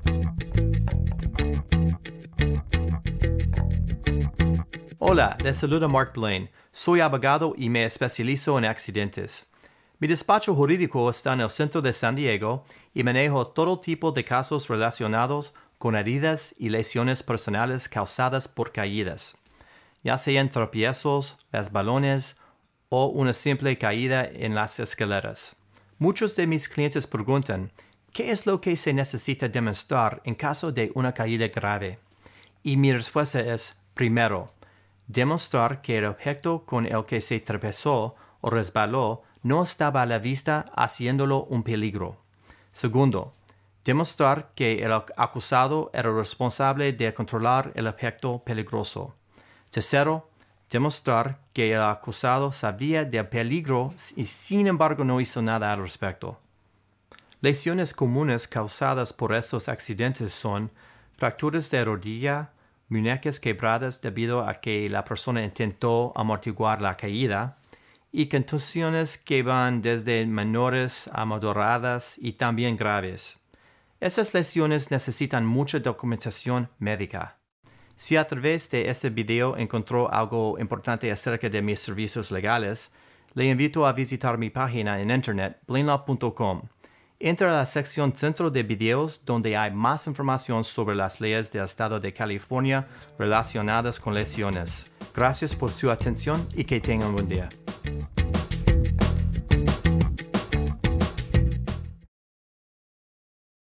Hola, les saluda Mark Blaine. Soy abogado y me especializo en accidentes. Mi despacho jurídico está en el centro de San Diego y manejo todo tipo de casos relacionados con heridas y lesiones personales causadas por caídas, ya sean tropiezos, resbalones o una simple caída en las escaleras. Muchos de mis clientes preguntan, ¿qué es lo que se necesita demostrar en caso de una caída grave? Y mi respuesta es, primero, demostrar que el objeto con el que se tropezó o resbaló no estaba a la vista, haciéndolo un peligro. Segundo, demostrar que el acusado era responsable de controlar el objeto peligroso. Tercero, demostrar que el acusado sabía del peligro y sin embargo no hizo nada al respecto. Lesiones comunes causadas por estos accidentes son fracturas de rodilla, muñecas quebradas debido a que la persona intentó amortiguar la caída, y contusiones que van desde menores a moderadas y también graves. Esas lesiones necesitan mucha documentación médica. Si a través de este video encontró algo importante acerca de mis servicios legales, le invito a visitar mi página en internet blainlaw.com. Entra a la sección Centro de Videos donde hay más información sobre las leyes del estado de California relacionadas con lesiones. Gracias por su atención y que tengan un buen día.